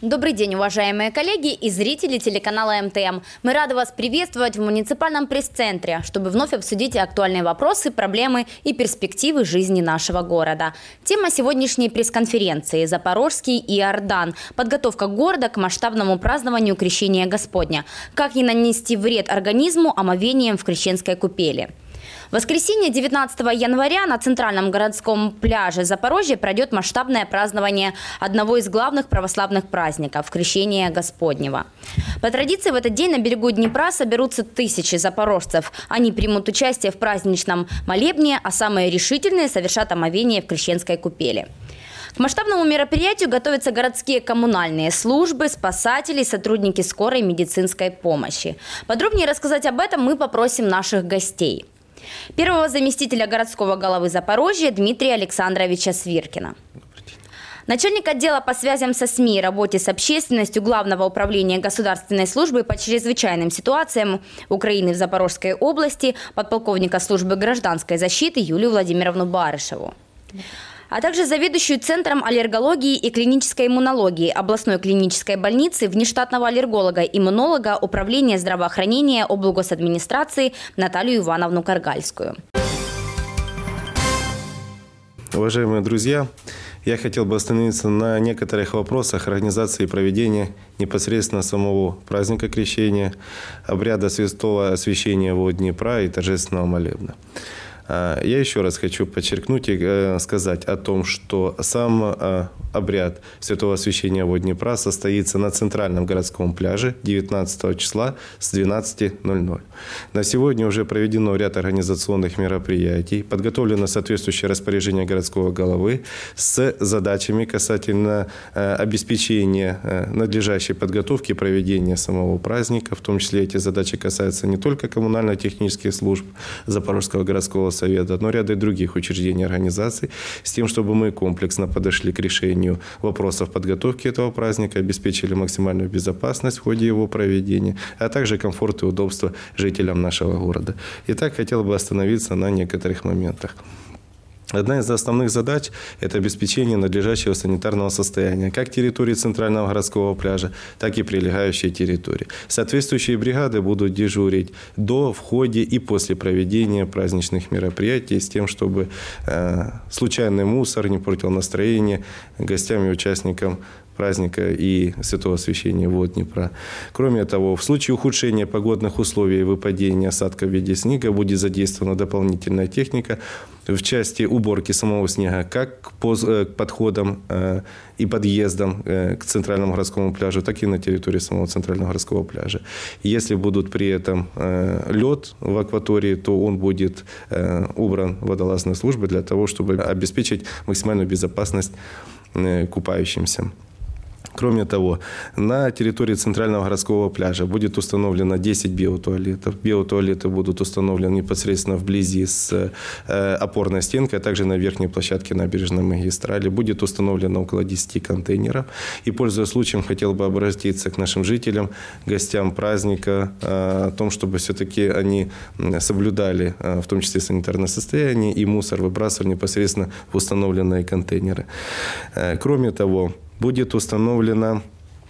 Добрый день, уважаемые коллеги и зрители телеканала МТМ. Мы рады вас приветствовать в муниципальном пресс-центре, чтобы вновь обсудить актуальные вопросы, проблемы и перспективы жизни нашего города. Тема сегодняшней пресс-конференции – Запорожский Иордан. Подготовка города к масштабному празднованию Крещения Господня. Как не нанести вред организму омовением в крещенской купели. В воскресенье 19 января на центральном городском пляже Запорожья пройдет масштабное празднование одного из главных православных праздников – Крещения Господнего. По традиции в этот день на берегу Днепра соберутся тысячи запорожцев. Они примут участие в праздничном молебне, а самые решительные совершат омовение в крещенской купели. К масштабному мероприятию готовятся городские коммунальные службы, спасатели, сотрудники скорой медицинской помощи. Подробнее рассказать об этом мы попросим наших гостей. Первого заместителя городского головы Запорожья Дмитрия Александровича Свиркина. Начальник отдела по связям со СМИ и работе с общественностью Главного управления государственной службы по чрезвычайным ситуациям Украины в Запорожской области, подполковника службы гражданской защиты Юлию Владимировну Барышеву. А также заведующую Центром аллергологии и клинической иммунологии областной клинической больницы, внештатного аллерголога-иммунолога Управления здравоохранения облгосадминистрации Наталью Ивановну Каргальскую. Уважаемые друзья, я хотел бы остановиться на некоторых вопросах организации и проведения непосредственно самого праздника Крещения, обряда святого освящения вод Днепра и торжественного молебна. Я еще раз хочу подчеркнуть и сказать о том, что сам обряд святого освящения вод Днепра состоится на центральном городском пляже 19 числа с 12:00. На сегодня уже проведено ряд организационных мероприятий, подготовлено соответствующее распоряжение городского головы с задачами касательно обеспечения надлежащей подготовки и проведения самого праздника. В том числе эти задачи касаются не только коммунально-технических служб Запорожского городского совета, но ряда других учреждений и организаций, с тем, чтобы мы комплексно подошли к решению вопросов подготовки этого праздника, обеспечили максимальную безопасность в ходе его проведения, а также комфорт и удобство жителям нашего города. Итак, хотел бы остановиться на некоторых моментах. Одна из основных задач – это обеспечение надлежащего санитарного состояния как территории центрального городского пляжа, так и прилегающей территории. Соответствующие бригады будут дежурить до, в ходе и после проведения праздничных мероприятий с тем, чтобы случайный мусор не портил настроение гостям и участникам праздника и святого освящения вод Днепра. Кроме того, в случае ухудшения погодных условий и выпадения осадков в виде снега будет задействована дополнительная техника в части уборки самого снега, как к подходам и подъездам к центральному городскому пляжу, так и на территории самого центрального городского пляжа. Если будут при этом лед в акватории, то он будет убран водолазной службой для того, чтобы обеспечить максимальную безопасность купающимся. Кроме того, на территории центрального городского пляжа будет установлено 10 биотуалетов. Биотуалеты будут установлены непосредственно вблизи с опорной стенкой, а также на верхней площадке набережной магистрали. Будет установлено около 10 контейнеров. И, пользуясь случаем, хотел бы обратиться к нашим жителям, гостям праздника, о том, чтобы все-таки они соблюдали, в том числе санитарное состояние, и мусор выбрасывали непосредственно в установленные контейнеры. Кроме того, будет установлено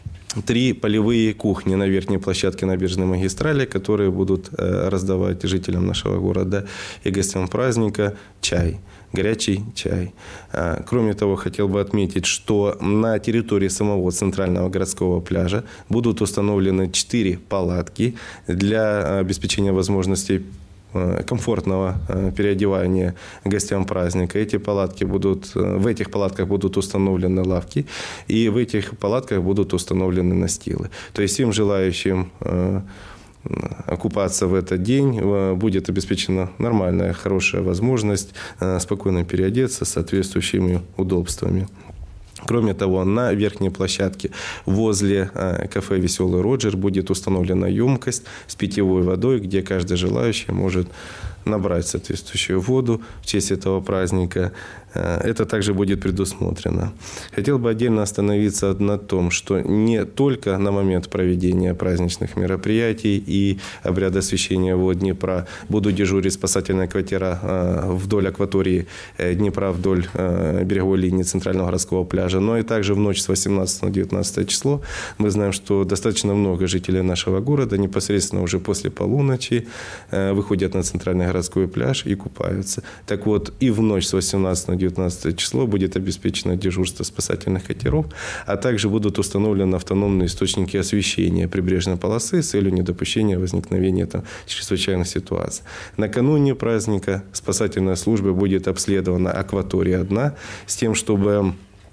3 полевые кухни на верхней площадке набережной магистрали, которые будут раздавать жителям нашего города и гостям праздника чай, горячий чай. Кроме того, хотел бы отметить, что на территории самого центрального городского пляжа будут установлены 4 палатки для обеспечения возможностей комфортного переодевания гостям праздника. В этих палатках будут установлены лавки, и в этих палатках будут установлены настилы. То есть всем желающим окупаться в этот день будет обеспечена нормальная, хорошая возможность спокойно переодеться с соответствующими удобствами. Кроме того, на верхней площадке возле кафе «Веселый Роджер» будет установлена емкость с питьевой водой, где каждый желающий может набрать соответствующую воду в честь этого праздника. Это также будет предусмотрено. Хотел бы отдельно остановиться на том, что не только на момент проведения праздничных мероприятий и обряда освящения вод Днепра будут дежурить спасательная квартира вдоль акватории Днепра, вдоль береговой линии центрального городского пляжа, но и также в ночь с 18 на 19 число. Мы знаем, что достаточно много жителей нашего города непосредственно уже после полуночи выходят на центральный городской пляж и купаются. Так вот, и в ночь с 18 на 19 число будет обеспечено дежурство спасательных катеров, а также будут установлены автономные источники освещения прибрежной полосы с целью недопущения возникновения чрезвычайных ситуаций. Накануне праздника спасательная служба будет обследована акватория дна с тем, чтобы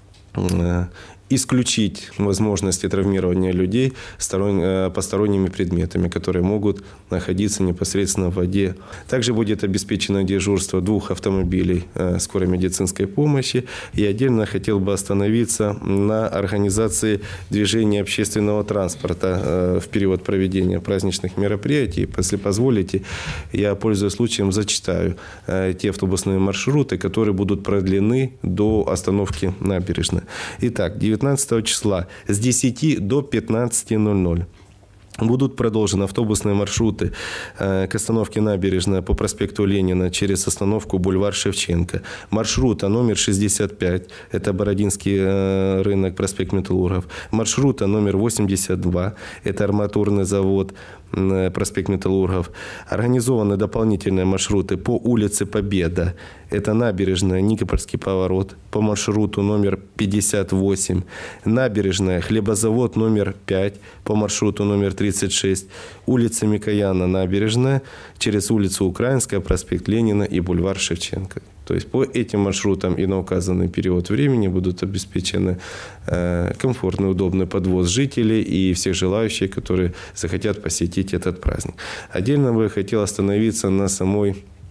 исключить возможности травмирования людей посторонними предметами, которые могут находиться непосредственно в воде. Также будет обеспечено дежурство 2 автомобилей скорой медицинской помощи. И отдельно хотел бы остановиться на организации движения общественного транспорта в период проведения праздничных мероприятий. Если позволите, я, пользуясь случаем, зачитаю те автобусные маршруты, которые будут продлены до остановки набережной. Итак, 19 числа с 10 до 15:00 будут продолжены автобусные маршруты к остановке набережная по проспекту Ленина через остановку бульвар Шевченко. Маршрута номер 65, это Бородинский рынок, проспект Металлургов. Маршрута номер 82, это арматурный завод, проспект Металлургов. Организованы дополнительные маршруты по улице Победа. Это набережная Никопольский поворот по маршруту номер 58. Набережная Хлебозавод номер 5 по маршруту номер 36. Улица Микояна набережная через улицу Украинская, проспект Ленина и бульвар Шевченко. То есть по этим маршрутам и на указанный период времени будут обеспечены комфортный, удобный подвоз жителей и всех желающих, которые захотят посетить этот праздник. Отдельно бы хотел остановиться на самой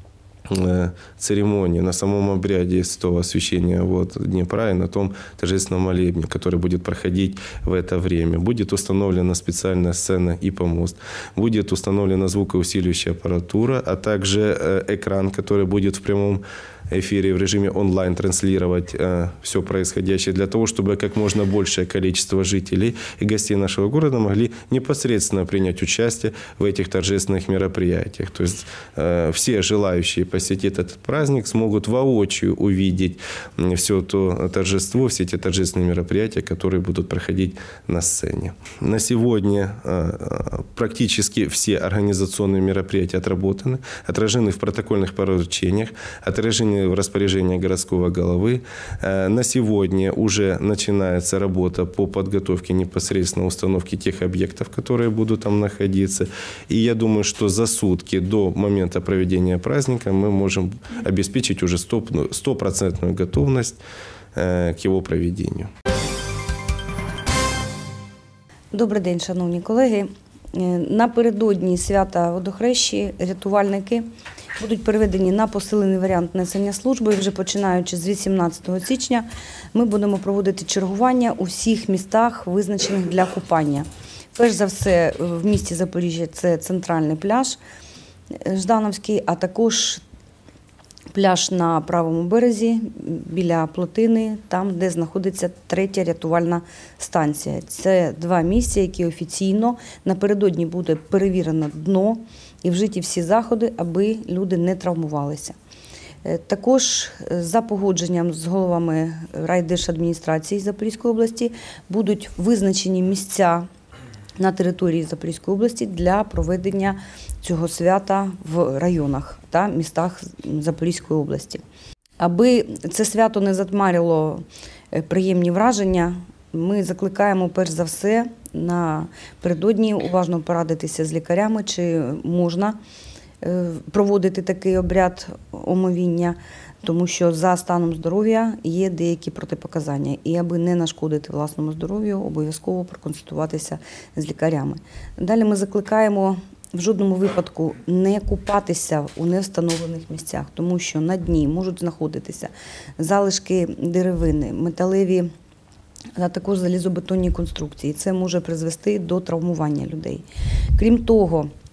церемонии, на самом обряде святого освящения вод Днепра и на том торжественном молебне, который будет проходить в это время. Будет установлена специальная сцена и помост, будет установлена звукоусиливающая аппаратура, а также экран, который будет в прямом эфире в режиме онлайн транслировать все происходящее для того, чтобы как можно большее количество жителей и гостей нашего города могли непосредственно принять участие в этих торжественных мероприятиях. То есть все желающие посетить этот праздник смогут воочию увидеть все то торжество, все эти торжественные мероприятия, которые будут проходить на сцене. На сегодня практически все организационные мероприятия отработаны, отражены в протокольных поручениях, отражены в распоряжении городского головы. На сегодня уже начинается работа по подготовке непосредственно установки тех объектов, которые будут там находиться. И я думаю, что за сутки до момента проведения праздника мы можем обеспечить уже 100% готовность к его проведению. Добрий день, шановні колеги. Напередодні свята Водохрещі рятувальники будуть переведені на посилений варіант несення служби. Вже починаючи з 18 січня ми будемо проводити чергування у всіх містах, визначених для купання. Перш за все, в місті Запоріжжя це центральний пляж Ждановський, а також пляж на правому березі, біля плотини, там, де знаходиться 3-я рятувальна станція. Це 2 місця, які офіційно напередодні буде перевірено дно і вжиті всі заходи, аби люди не травмувалися. Також за погодженням з головами райдержадміністрації Запорізької області будуть визначені місця на території Запорізької області для проведення цього свята в районах та містах Запорізької області. Аби це свято не затьмарило приємні враження, ми закликаємо перш за все напередодні уважно порадитися з лікарями, чи можна проводити такий обряд омовіння, тому що за станом здоров'я є деякі протипоказання. І аби не нашкодити власному здоров'ю, обов'язково проконсультуватися з лікарями. Далі ми закликаємо в жодному випадку не купатися у невстановлених місцях, тому що на дні можуть знаходитися залишки деревини, металеві, а також залізобетонні конструкції. Це може призвести до травмування людей. Крім того,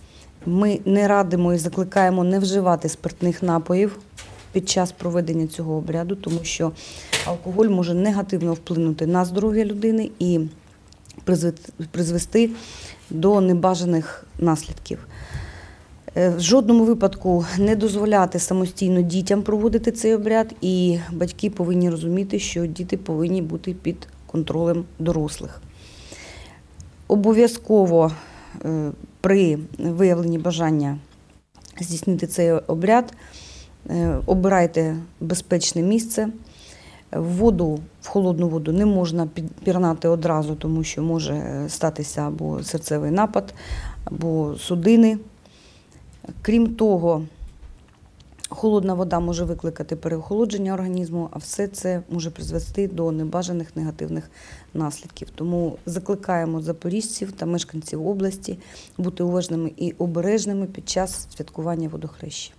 Ми не радимо і закликаємо не вживати спиртних напоїв під час проведення цього обряду, тому що алкоголь може негативно вплинути на здоров'я людини і призвести до небажаних наслідків. В жодному випадку не дозволяти самостійно дітям проводити цей обряд, і батьки повинні розуміти, що діти повинні бути під контролем дорослих. Обов'язково при виявленні бажання здійснити цей обряд обирайте безпечне місце. В холодну воду не можна пірнати одразу, тому що може статися або серцевий напад, або судини. Крім того, холодна вода може викликати переохолодження організму, а все це може призвести до небажаних негативних наслідків. Тому закликаємо запоріжців та мешканців області бути уважними і обережними під час святкування водохреща.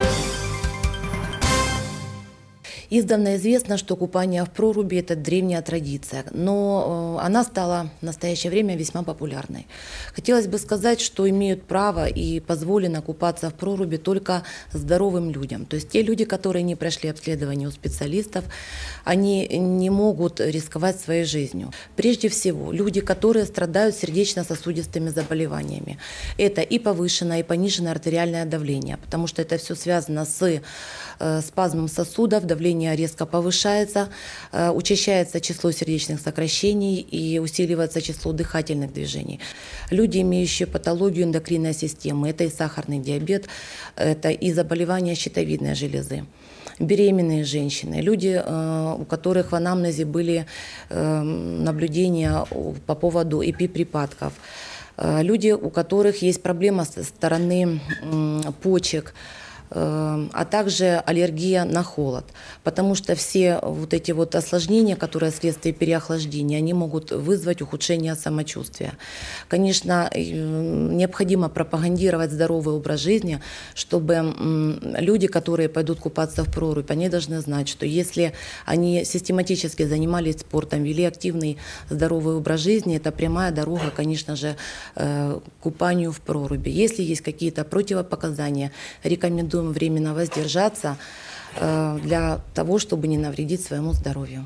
Издавна известно, что купание в проруби – это древняя традиция, но она стала в настоящее время весьма популярной. Хотелось бы сказать, что имеют право и позволено купаться в проруби только здоровым людям. То есть те люди, которые не прошли обследование у специалистов, они не могут рисковать своей жизнью. Прежде всего, люди, которые страдают сердечно-сосудистыми заболеваниями. Это и повышенное, и пониженное артериальное давление, потому что это все связано с спазмом сосудов, давление резко повышается, учащается число сердечных сокращений и усиливается число дыхательных движений. Люди, имеющие патологию эндокринной системы, это и сахарный диабет, это и заболевания щитовидной железы. Беременные женщины, люди, у которых в анамнезе были наблюдения по поводу эпиприпадков, люди, у которых есть проблема со стороны почек, а также аллергия на холод, потому что все вот эти вот осложнения, которые вследствие переохлаждения, они могут вызвать ухудшение самочувствия. Конечно, необходимо пропагандировать здоровый образ жизни, чтобы люди, которые пойдут купаться в прорубь, они должны знать, что если они систематически занимались спортом, вели активный здоровый образ жизни, это прямая дорога, конечно же, к купанию в проруби. Если есть какие-то противопоказания, рекомендую временно воздержаться для того, чтобы не навредить своему здоровью.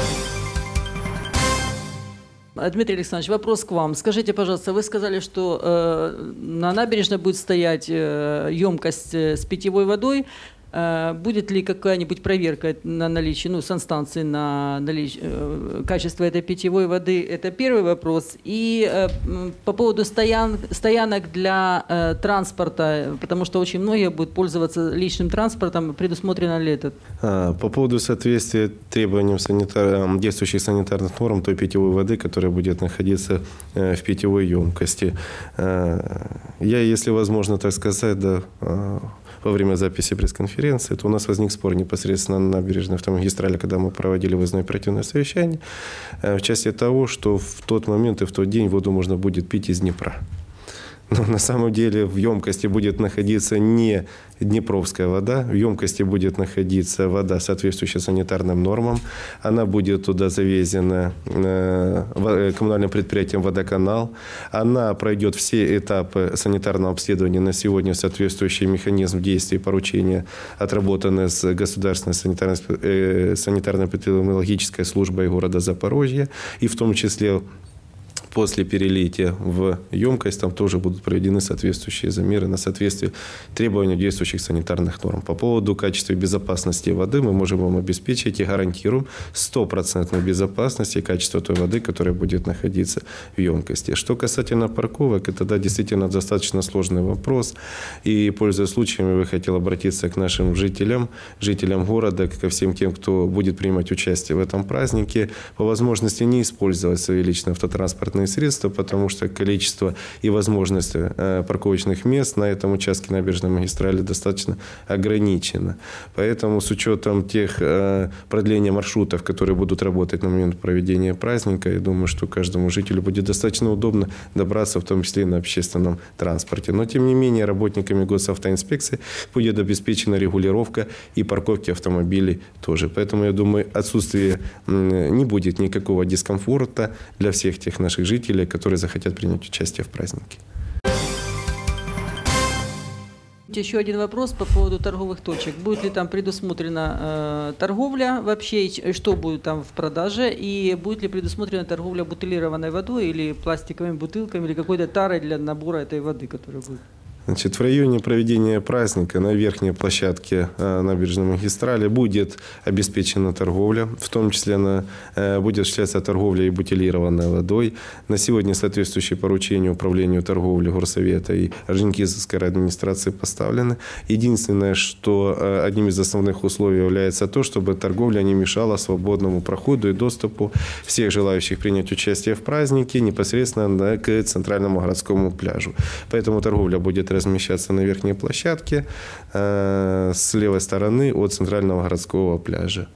Дмитрий Александрович, вопрос к вам. Скажите, пожалуйста, вы сказали, что на набережной будет стоять емкость с питьевой водой. Будет ли какая-нибудь проверка на наличие, санстанции на качество этой питьевой воды? Это первый вопрос. И по поводу стоянок для транспорта, потому что очень многие будут пользоваться личным транспортом, предусмотрено ли это? По поводу соответствия требованиям действующих санитарных норм той питьевой воды, которая будет находиться в питьевой емкости. Я, если возможно так сказать, во время записи пресс-конференции, то у нас возник спор непосредственно на набережной автомагистрали, когда мы проводили выездное оперативное совещание, в части того, что в тот момент и в тот день воду можно будет пить из Днепра. Но на самом деле в емкости будет находиться не днепровская вода, в емкости будет находиться вода, соответствующая санитарным нормам. Она будет туда завезена коммунальным предприятием «Водоканал». Она пройдет все этапы санитарного обследования на сегодня, соответствующий механизм действий поручения, отработанный с Государственной санитарно-эпидемиологической службой города Запорожья, и в том числе после перелития в емкость там тоже будут проведены соответствующие замеры на соответствие требованиям действующих санитарных норм. По поводу качества и безопасности воды мы можем вам обеспечить и гарантируем 100% безопасность и качество той воды, которая будет находиться в емкости. Что касательно парковок, это действительно достаточно сложный вопрос. И, пользуясь случаем, я хотел обратиться к нашим жителям города, ко всем тем, кто будет принимать участие в этом празднике, по возможности не использовать свои личные автотранспортные средства, потому что количество и возможность парковочных мест на этом участке набережной магистрали достаточно ограничено. Поэтому с учетом тех продления маршрутов, которые будут работать на момент проведения праздника, я думаю, что каждому жителю будет достаточно удобно добраться, в том числе и на общественном транспорте. Но, тем не менее, работниками госавтоинспекции будет обеспечена регулировка и парковки автомобилей тоже. Поэтому, я думаю, отсутствие не будет никакого дискомфорта для всех тех наших жителей, которые захотят принять участие в празднике. Еще один вопрос по поводу торговых точек. Будет ли там предусмотрена торговля вообще, и что будет там в продаже, и будет ли предусмотрена торговля бутилированной водой или пластиковыми бутылками, или какой-то тарой для набора этой воды, которая будет? Значит, в районе проведения праздника на верхней площадке набережной магистрали будет обеспечена торговля, в том числе будет осуществляться торговля и бутилированной водой. На сегодня соответствующие поручения управлению торговли горсовета и Орджоникидзевской администрации поставлены. Единственное, что одним из основных условий является то, чтобы торговля не мешала свободному проходу и доступу всех желающих принять участие в празднике непосредственно к центральному городскому пляжу. Поэтому торговля будет размещаться на верхней площадке с левой стороны от центрального городского пляжа.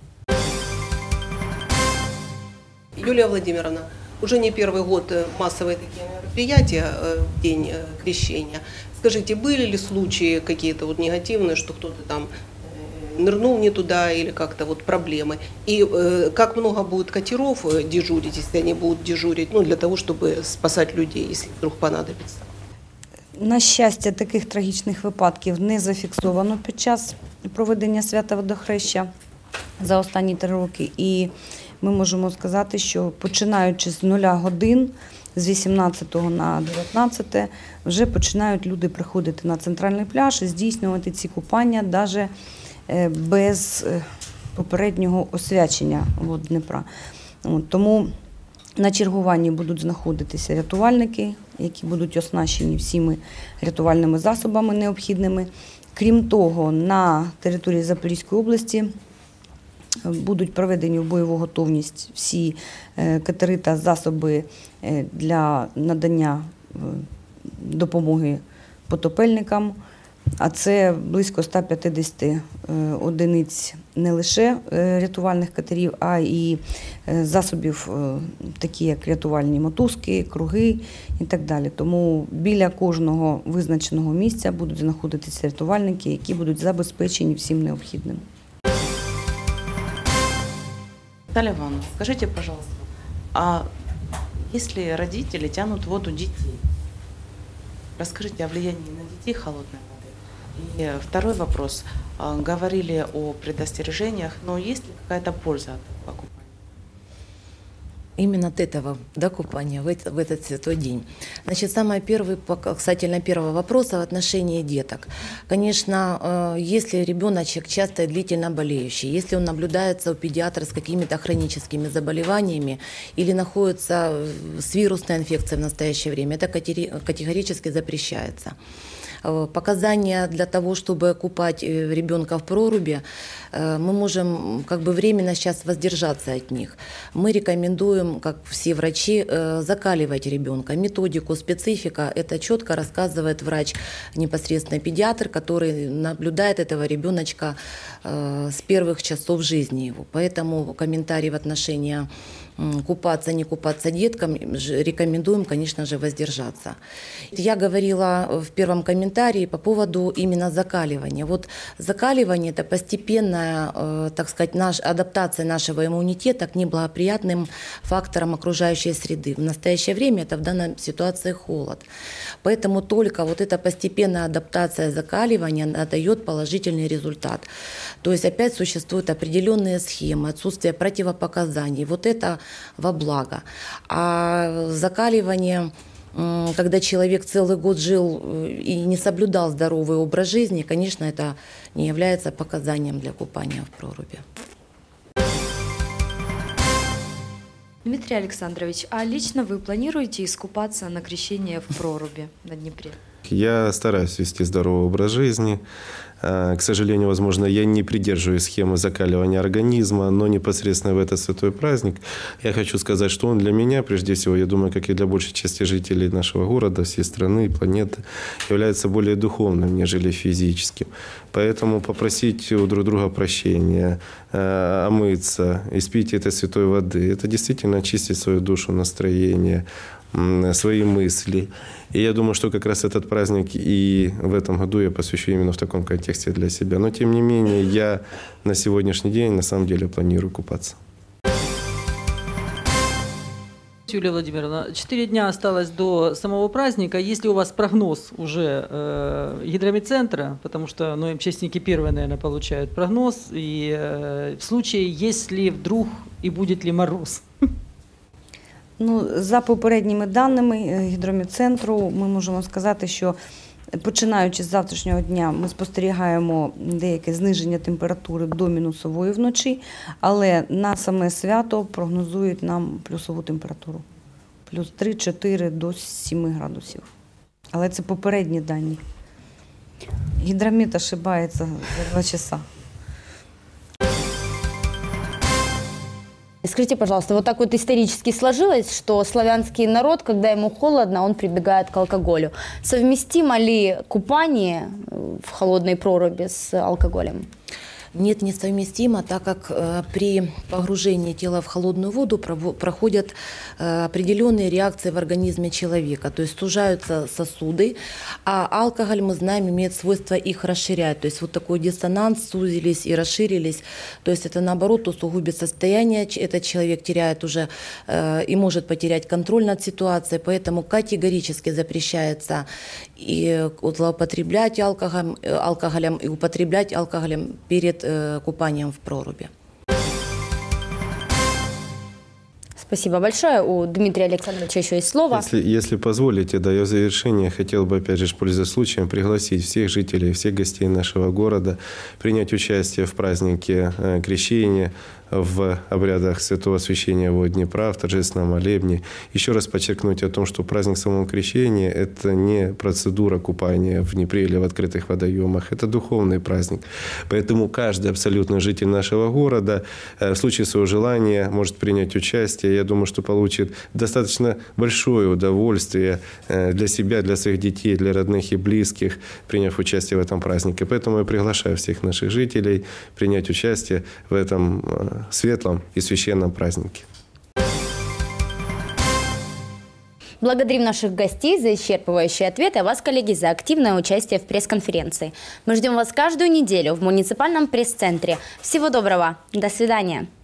Юлия Владимировна, уже не первый год массовые такие мероприятия в день крещения. Скажите, были ли случаи какие-то вот негативные, что кто-то там нырнул не туда или как-то вот проблемы? И как много будет катеров дежурить, если они будут дежурить, ну, для того, чтобы спасать людей, если вдруг понадобится? На щастя, таких трагічних випадків не зафіксовано під час проведення свята Водохреща за останні 3 роки. І ми можемо сказати, що починаючи з 0 годин, з 18 на 19, вже починають люди приходити на центральний пляж і здійснювати ці купання навіть без попереднього освячення вод Дніпра. Тому на чергуванні будуть знаходитися рятувальники, які будуть оснащені всіми рятувальними засобами необхідними. Крім того, на території Запорізької області будуть проведені в бойову готовність всі катери та засоби для надання допомоги потопельникам. А це близько 150 одиниць не лише рятувальних катерів, а і засобів, такі як рятувальні мотузки, круги і так далі. Тому біля кожного визначеного місця будуть знаходитися рятувальники, які будуть забезпечені всім необхідним. Наталья Ивановна, скажите, пожалуйста, а если родители тянут воду детей, расскажите о влиянии на детей холодной воды. И второй вопрос. Говорили о предостережениях, но есть ли какая-то польза от такого купания? Именно от этого, да, купания в этот святой день. Значит, самое первое, касательно первого вопроса в отношении деток. Конечно, если ребеночек часто и длительно болеющий, если он наблюдается у педиатра с какими-то хроническими заболеваниями или находится с вирусной инфекцией в настоящее время, это категорически запрещается. Показания для того, чтобы купать ребенка в проруби, мы можем как бы временно сейчас воздержаться от них. Мы рекомендуем, как все врачи, закаливать ребенка. Методику, специфика, это четко рассказывает врач, непосредственно педиатр, который наблюдает этого ребеночка с первых часов жизни его. Поэтому комментарий в отношении купаться, не купаться деткам, рекомендуем, конечно же, воздержаться. Я говорила в первом комментарии по поводу именно закаливания. Вот закаливание – это постепенная, так сказать, адаптация нашего иммунитета к неблагоприятным факторам окружающей среды. В настоящее время это в данной ситуации холод. Поэтому только вот эта постепенная адаптация закаливания дает положительный результат. То есть опять существуют определенные схемы, отсутствие противопоказаний. Вот это во благо. А закаливание, когда человек целый год жил и не соблюдал здоровый образ жизни, конечно, это не является показанием для купания в проруби. Дмитрий Александрович, а лично вы планируете искупаться на крещение в проруби на Днепре? Я стараюсь вести здоровый образ жизни. К сожалению, возможно, я не придерживаюсь схемы закаливания организма, но непосредственно в этот святой праздник я хочу сказать, что он для меня, прежде всего, я думаю, как и для большей части жителей нашего города, всей страны, планеты, является более духовным, нежели физическим. Поэтому попросить у друг друга прощения, омыться, испить этой святой воды, это действительно очистить свою душу, настроение, свои мысли. И я думаю, что как раз этот праздник и в этом году я посвящу именно в таком контексте для себя. Но, тем не менее, я на сегодняшний день на самом деле планирую купаться. Юлия Владимировна, 4 дня осталось до самого праздника. Есть ли у вас прогноз уже гидромедцентра? Потому что МЧСники первые, наверное, получают прогноз. И в случае, если вдруг и будет ли мороз? Ну, за попередніми даними гідромедцентру ми можемо сказати, що починаючи з завтрашнього дня ми спостерігаємо деяке зниження температури до мінусової вночі, але на саме свято прогнозують нам плюсову температуру. Плюс 3-4 до 7 градусів. Але це попередні дані. Гідромет ошибається за 2 часа. Скажите, пожалуйста, вот так вот исторически сложилось, что славянский народ, когда ему холодно, он прибегает к алкоголю. Совместимо ли купание в холодной проруби с алкоголем? Нет, несовместимо, так как при погружении тела в холодную воду проходят определенные реакции в организме человека, то есть сужаются сосуды, а алкоголь, мы знаем, имеет свойство их расширять, то есть вот такой диссонанс, сузились и расширились, то есть это наоборот усугубит состояние, этот человек теряет уже и может потерять контроль над ситуацией, поэтому категорически запрещается и злоупотреблять алкоголем и употреблять алкоголем перед купанием в проруби. Спасибо большое. У Дмитрия Александровича еще есть слово. Если позволите, да, я в завершение хотел бы, опять же, пользуясь случаем, пригласить всех жителей, всех гостей нашего города принять участие в празднике Крещения, в обрядах святого освящения воды Днепра, в торжественном молебне. Еще раз подчеркнуть о том, что праздник самого Крещения – это не процедура купания в Днепре или в открытых водоемах, это духовный праздник. Поэтому каждый абсолютно житель нашего города в случае своего желания может принять участие. Я думаю, что получит достаточно большое удовольствие для себя, для своих детей, для родных и близких, приняв участие в этом празднике. Поэтому я приглашаю всех наших жителей принять участие в этом светлом и священном празднике. Благодарим наших гостей за исчерпывающие ответы, а вас, коллеги, за активное участие в пресс-конференции. Мы ждем вас каждую неделю в муниципальном пресс-центре. Всего доброго. До свидания.